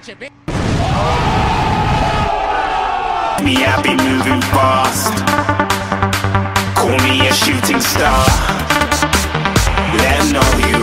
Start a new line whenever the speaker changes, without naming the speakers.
Gotcha, bitch.
Me, I be moving fast. Call me a shooting star. Let 'em know who